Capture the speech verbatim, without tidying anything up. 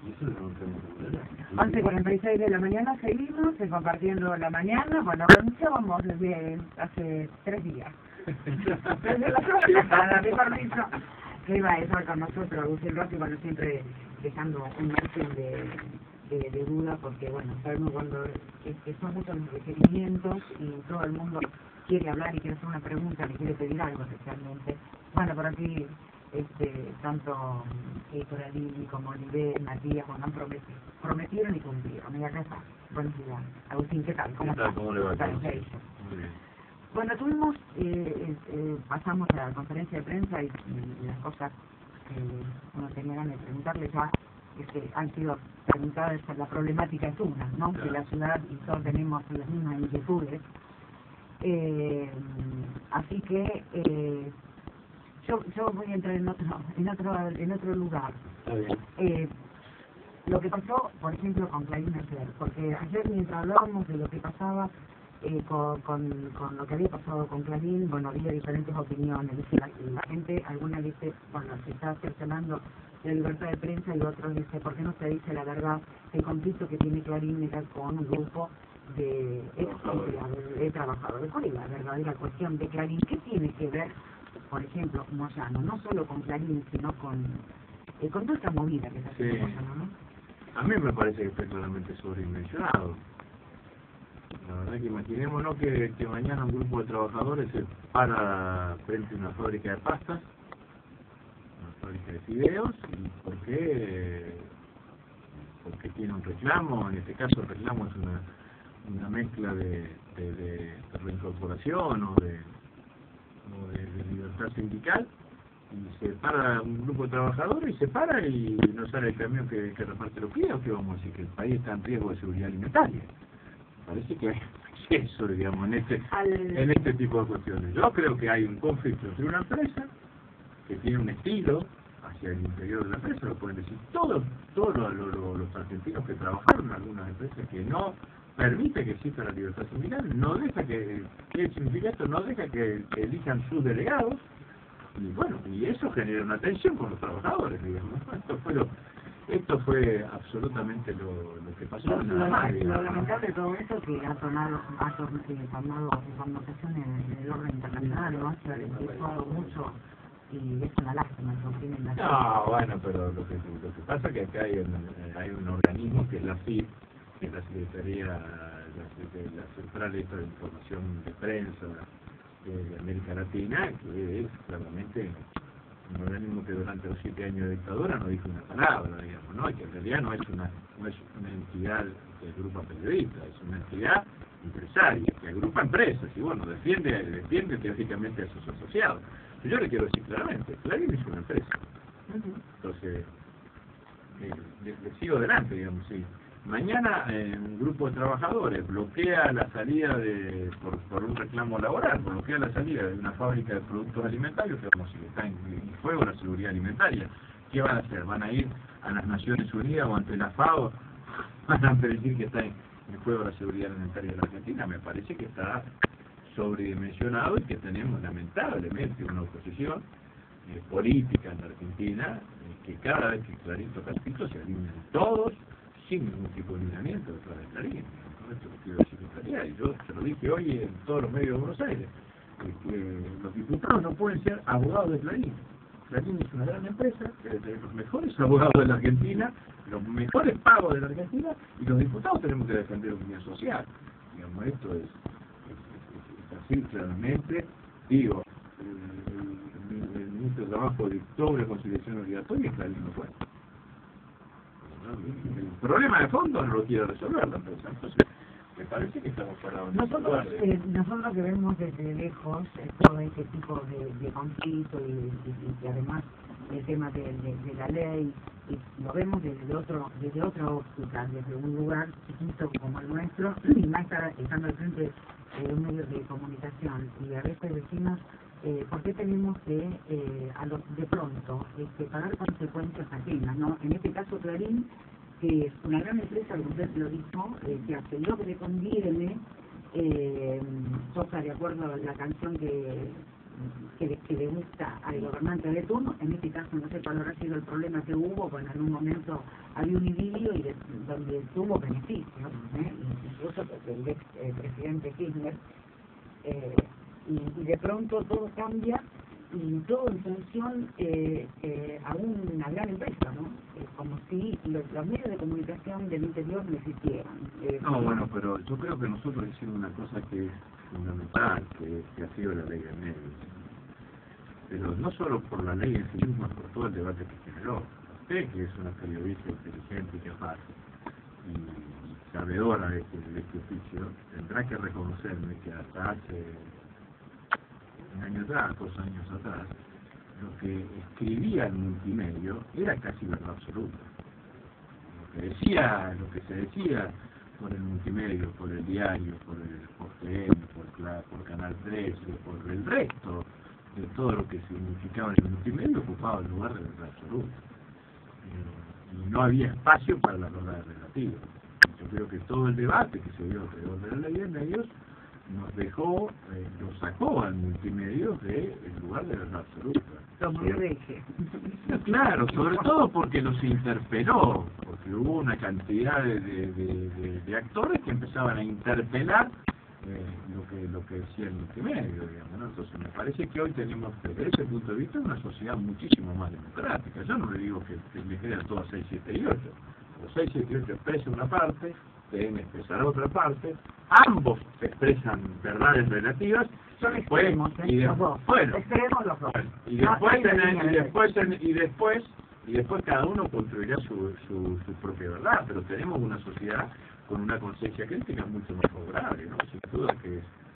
once cuarenta y seis de la mañana seguimos eh, compartiendo la mañana. Bueno, renunciábamos desde hace tres días. Desde la semana de permiso que iba a estar con nosotros Agustín Rossi, bueno, siempre dejando un margen de, de, de duda, porque bueno, sabemos cuando es, que son muchos los requerimientos y todo el mundo quiere hablar y quiere hacer una pregunta, le quiere pedir algo especialmente. Bueno, por aquí este, tanto eh, Coralini como Oliver, Matías, bueno, han prometido, prometieron y cumplieron. Y acá está. Buenos días. Agustín, ¿qué tal? ¿Cómo estás? ¿Cómo le va? Muy bien. Bueno, tuvimos, eh, eh, pasamos a la conferencia de prensa y, y las cosas que uno tenía ganas de preguntarle ya este, han sido preguntadas. La problemática es una, ¿no? Claro. Que la ciudad y todos tenemos las mismas inquietudes. Eh, así que eh, yo, yo voy a entrar en otro, en otro, en otro lugar. Está bien. Eh, lo que pasó, por ejemplo, con Clarín ayer, porque ayer mientras hablábamos de lo que pasaba eh, con, con, con lo que había pasado con Clarín, bueno, había diferentes opiniones. Dice, la, la gente, alguna dice, bueno, se está cercenando la libertad de prensa, y otros dice, ¿por qué no se dice la verdad? El conflicto que tiene Clarín era con un grupo de ex empleados, de trabajadores. ¿Cuál es la verdadera cuestión de Clarín? ¿Qué tiene que ver, por ejemplo, Moyano, no solo con Clarín, sino con, eh, con toda esta movida que está haciendo Sí. Moyano, ¿no? A mí me parece que está claramente sobredimensionado. La verdad que imaginémonos que, que mañana un grupo de trabajadores se para frente a una fábrica de pastas, una fábrica de fideos, y ¿por qué? Porque tiene un reclamo. En este caso el reclamo es una, una mezcla de, de, de, de reincorporación o de, o de, de libertad sindical, y se para un grupo de trabajadores y se para y no sale el camión que, que reparte los fideos. Que vamos a decir que el país está en riesgo de seguridad alimentaria. Parece que hay eso, digamos, en este, en este tipo de cuestiones. Yo creo que hay un conflicto entre una empresa que tiene un estilo hacia el interior de la empresa, lo pueden decir todos, todos los, los, los argentinos que trabajaron en algunas empresas, que no permite que exista la libertad sindical, no deja que, ¿qué significa esto? No deja que, que elijan sus delegados, y bueno, y eso genera una tensión con los trabajadores, digamos. Esto fue lo, esto fue absolutamente lo, lo que pasó. Lo, Nada lo, más, lo digamos. lamentable de todo esto es que ha tomado, ha tomado, eh, tomado connotaciones en el orden internacional, ¿no? Se ha empezado mucho y es una lástima que no tienen la... No, bueno, pero lo que, lo que pasa es que acá hay un, hay un organismo que es la C I P, que es la Secretaría, la, la Central esta de Información de Prensa de América Latina, que es claramente un organismo que durante los siete años de dictadura no dijo una palabra, digamos, ¿no? Y que en realidad no es una, no es una entidad que agrupa periodistas, es una entidad empresaria, que agrupa empresas, y bueno, defiende, defiende teóricamente a sus asociados. Yo le quiero decir claramente, Clarín es una empresa. Entonces, eh, le, le sigo adelante, digamos, sí. Mañana eh, un grupo de trabajadores bloquea la salida de, por, por un reclamo laboral, bloquea la salida de una fábrica de productos alimentarios, que vamos a decir, está en, en juego la seguridad alimentaria. ¿Qué van a hacer? ¿Van a ir a las Naciones Unidas o ante la FAO? ¿Van a decir que está en, en juego la seguridad alimentaria de la Argentina? Me parece que está sobredimensionado y que tenemos lamentablemente una oposición eh, política en la Argentina, eh, que cada vez que Clarín toca el pito se alinean todos sin ningún tipo de lineamiento detrás de Clarín. ¿No? Esto lo quiero decir con claridad, y yo se lo dije hoy en todos los medios de Buenos Aires, que, que los diputados no pueden ser abogados de Clarín. Clarín es una gran empresa, que debe tener los mejores abogados de la Argentina, los mejores pagos de la Argentina, y los diputados tenemos que defender la opinión social. Digamos, esto es, es, es, es así claramente. Digo, el, el, el ministro de Trabajo dictó una conciliación obligatoria y Clarín no fue. El problema de fondo no lo quiere resolver la empresa. Entonces, me parece que estamos parados. Nosotros, eh, nosotros que vemos desde lejos eh, todo este tipo de, de conflicto y, y, y además el tema de, de, de la ley, y lo vemos desde otro, desde otra óptica, desde un lugar chiquito como el nuestro, y más estando al frente de un medio de comunicación, y a veces decimos, eh, ¿por qué tenemos que eh, a lo, de pronto este, pagar consecuencias ajenas, ¿no? En este caso Clarín, que es una gran empresa, como usted lo dijo, eh, que hace lo que le conviene, eh, toca de acuerdo a la canción que que, le, que le gusta al gobernante de turno. En este caso no sé cuál habrá sido el problema que hubo, bueno, en un momento había un idilio y de, donde tuvo beneficios, ¿eh? Incluso el ex eh, presidente Kirchner, eh, y, y de pronto todo cambia y todo en función eh, eh, a una gran empresa, ¿no? Eh, como si los, los medios de comunicación del interior no existieran. Eh, No, bueno, pero yo creo que nosotros hicimos una cosa que es fundamental, que, que ha sido la ley de medios. Pero no solo por la ley en sí misma, por todo el debate que generó. Usted, que es una periodista inteligente y capaz, y, y sabedora de este, de este oficio, tendrá que reconocerme que hasta hace un año atrás, dos años atrás, lo que escribía el multimedio era casi verdad absoluta. Lo que decía, lo que se decía por el multimedio, por el diario, por el por T N, por, por Canal trece, por el resto de todo lo que significaba el multimedio, ocupaba el lugar de verdad absoluta. Eh, y no había espacio para la verdad relativa. Yo creo que todo el debate que se dio alrededor de la ley de medios nos dejó, eh, lo sacó al multimedio del lugar de verdad absoluta. Como le dije. Claro, sobre todo porque los interpeló, porque hubo una cantidad de, de, de, de, de actores que empezaban a interpelar eh, lo que lo que decía el multimedio, digamos, ¿no? Entonces me parece que hoy tenemos, desde ese punto de vista, una sociedad muchísimo más democrática. Yo no le digo que, que le quedan todas seis, siete y ocho. Los seis, siete y ocho expresan una parte, deben expresar otra parte, ambos expresan verdades relativas, son después, extremos, ¿eh? y de, los dos. bueno, Extremos los dos. bueno, y No, después, no hay en- línea y de- después, en- y después, y después cada uno construirá su, su, su propia verdad, pero tenemos una sociedad con una conciencia crítica mucho más favorable, ¿no? Sin duda que